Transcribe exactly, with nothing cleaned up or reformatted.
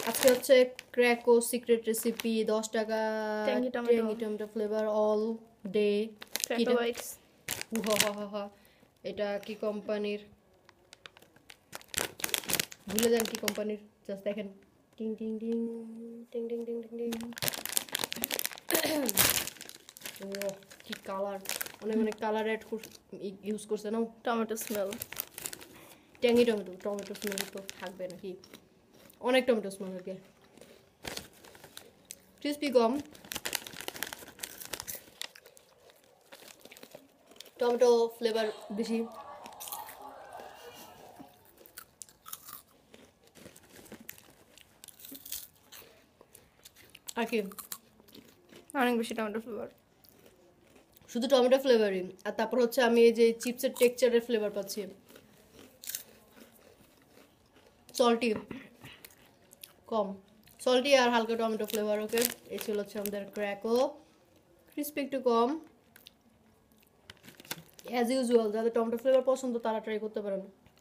আজকে হচ্ছে ক্র্যাকো secret recipe দশ টাকা tangy tomato flavour all day Cracko Bites. এটা কি কোম্পানির ভুলে যান কি কোম্পানির জাস্ট দেখেন টিং টিং টিং টিং টিং টিং টিং টিং ও কি কালার অনেক অনেক কালার অ্যাড ইউজ করছে না tomato smell tangy tomato tomato smell তো থাকবে নাকি অনেক টমেটো স্মেল আর কি ক্রিস্পি কম টমেটো ফ্লেভার বেশি আর কি অনেক বেশি টমেটো ফ্লেভার শুধু টমেটো ফ্লেভারই আর তারপর হচ্ছে আমি এই যে চিপসের টেক্সচারের ফ্লেভার পাচ্ছি সল্টি কম সল্টি আর হালকা টমেটো ফ্লেভার ওকে এই ছিল হচ্ছে আমাদের ক্র্যাকো ক্রিস্পি একটু কম অ্যাজ ইউজুয়াল যাদের টমেটো ফ্লেভার পছন্দ তারা ট্রাই করতে পারেন